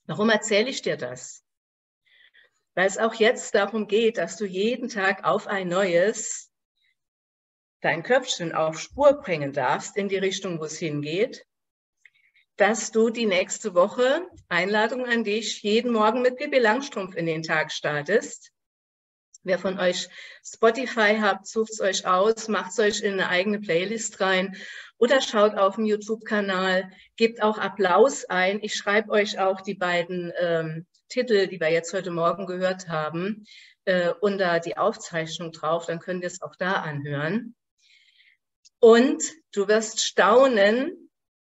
Warum erzähle ich dir das? Weil es auch jetzt darum geht, dass du jeden Tag auf ein neues dein Köpfchen auf Spur bringen darfst in die Richtung, wo es hingeht, dass du die nächste Woche, Einladung an dich, jeden Morgen mit Pippi Langstrumpf in den Tag startest. Wer von euch Spotify habt, sucht es euch aus, macht es euch in eine eigene Playlist rein oder schaut auf dem YouTube-Kanal, gebt auch Applaus ein. Ich schreibe euch auch die beiden Titel, die wir jetzt heute Morgen gehört haben, unter die Aufzeichnung drauf, dann könnt ihr es auch da anhören. Und du wirst staunen,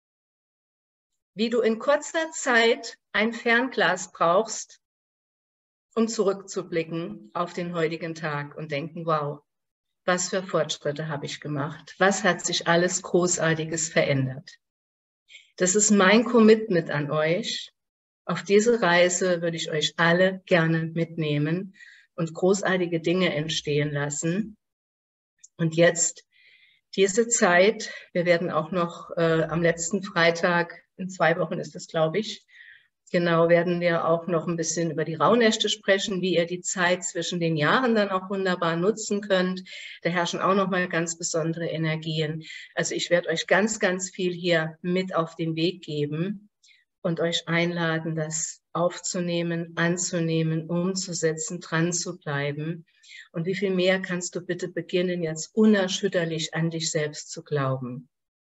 wie du in kurzer Zeit ein Fernglas brauchst, um zurückzublicken auf den heutigen Tag und denken, wow, was für Fortschritte habe ich gemacht? Was hat sich alles Großartiges verändert? Das ist mein Commitment an euch. Auf diese Reise würde ich euch alle gerne mitnehmen und großartige Dinge entstehen lassen. Und jetzt diese Zeit, wir werden auch noch am letzten Freitag, in 2 Wochen ist es, glaube ich, genau, werden wir auch noch ein bisschen über die Rauhnächte sprechen, wie ihr die Zeit zwischen den Jahren dann auch wunderbar nutzen könnt. Da herrschen auch noch mal ganz besondere Energien. Also ich werde euch ganz, ganz viel hier mit auf den Weg geben und euch einladen, das aufzunehmen, anzunehmen, umzusetzen, dran zu bleiben. Und wie viel mehr kannst du bitte beginnen, jetzt unerschütterlich an dich selbst zu glauben?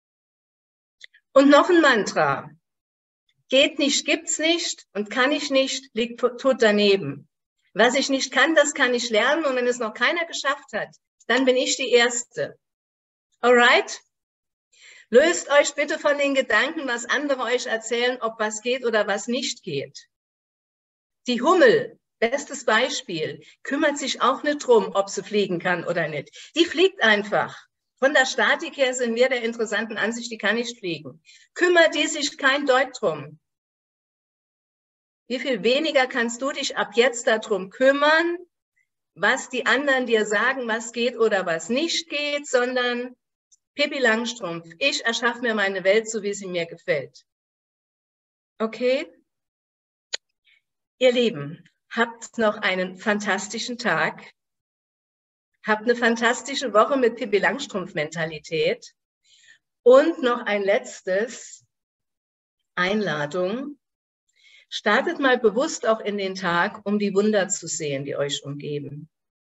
Und noch ein Mantra. Geht nicht, gibt's nicht und kann ich nicht, liegt tot daneben. Was ich nicht kann, das kann ich lernen und wenn es noch keiner geschafft hat, dann bin ich die Erste. Alright? Löst euch bitte von den Gedanken, was andere euch erzählen, ob was geht oder was nicht geht. Die Hummel, bestes Beispiel, kümmert sich auch nicht drum, ob sie fliegen kann oder nicht. Die fliegt einfach. Von der Statik her sind wir der interessanten Ansicht, die kann nicht fliegen. Kümmert die sich kein Deut drum. Wie viel weniger kannst du dich ab jetzt darum kümmern, was die anderen dir sagen, was geht oder was nicht geht, sondern Pippi Langstrumpf, ich erschaffe mir meine Welt, so wie sie mir gefällt. Okay? Ihr Lieben, habt noch einen fantastischen Tag. Habt eine fantastische Woche mit Pippi Langstrumpf-Mentalität. Und noch ein letztes, Einladung. Startet mal bewusst auch in den Tag, um die Wunder zu sehen, die euch umgeben.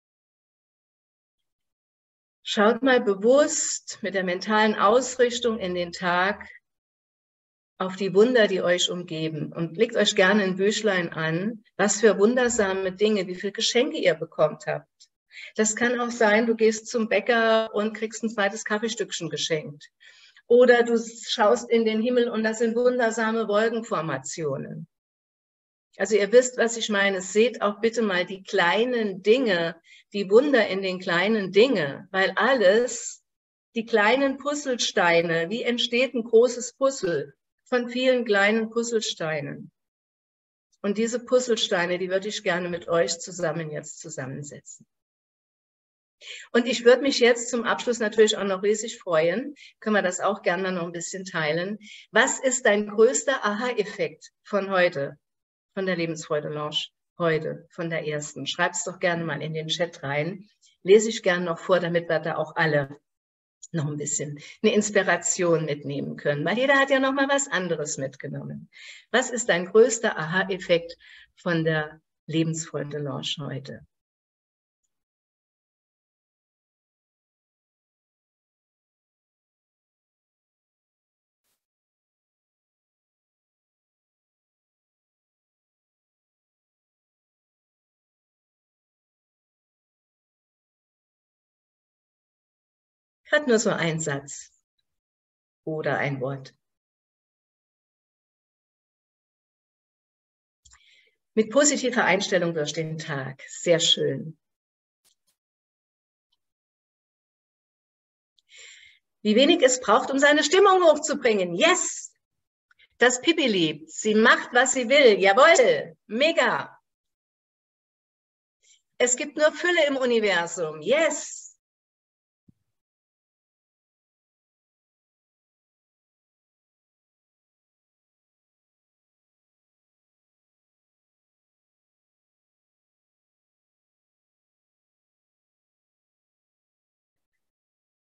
Schaut mal bewusst mit der mentalen Ausrichtung in den Tag auf die Wunder, die euch umgeben. Und legt euch gerne ein Büchlein an, was für wundersame Dinge, wie viele Geschenke ihr bekommt habt. Das kann auch sein, du gehst zum Bäcker und kriegst ein zweites Kaffeestückchen geschenkt. Oder du schaust in den Himmel und das sind wundersame Wolkenformationen. Also ihr wisst, was ich meine. Seht auch bitte mal die kleinen Dinge, die Wunder in den kleinen Dingen, weil alles, die kleinen Puzzlesteine, wie entsteht ein großes Puzzle von vielen kleinen Puzzlesteinen. Und diese Puzzlesteine, die würde ich gerne mit euch zusammen jetzt zusammensetzen. Und ich würde mich jetzt zum Abschluss natürlich auch noch riesig freuen, können wir das auch gerne noch ein bisschen teilen. Was ist dein größter Aha-Effekt von heute, von der Lebensfreude Lounge heute, von der ersten? Schreibt es doch gerne mal in den Chat rein. Lese ich gerne noch vor, damit wir da auch alle noch ein bisschen eine Inspiration mitnehmen können, weil jeder hat ja noch mal was anderes mitgenommen. Was ist dein größter Aha-Effekt von der Lebensfreude Lounge heute? Hat nur so ein Satz oder ein Wort. Mit positiver Einstellung durch den Tag. Sehr schön. Wie wenig es braucht, um seine Stimmung hochzubringen. Yes! Das Pippi liebt. Sie macht, was sie will. Jawohl! Mega! Es gibt nur Fülle im Universum. Yes!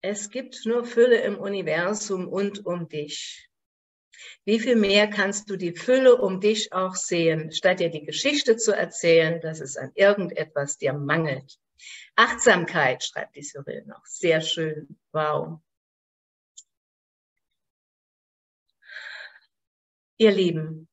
Es gibt nur Fülle im Universum und um dich. Wie viel mehr kannst du die Fülle um dich auch sehen, statt dir die Geschichte zu erzählen, dass es an irgendetwas dir mangelt? Achtsamkeit, schreibt die Cyril noch. Sehr schön. Wow. Ihr Lieben,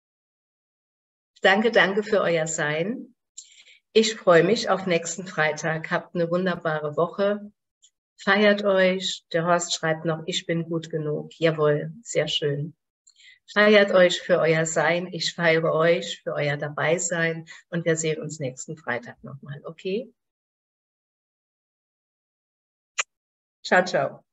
danke für euer Sein. Ich freue mich auf nächsten Freitag. Habt eine wunderbare Woche. Feiert euch. Der Horst schreibt noch, ich bin gut genug. Jawohl, sehr schön. Feiert euch für euer Sein. Ich feiere euch für euer Dabeisein. Und wir sehen uns nächsten Freitag nochmal. Okay? Ciao, ciao.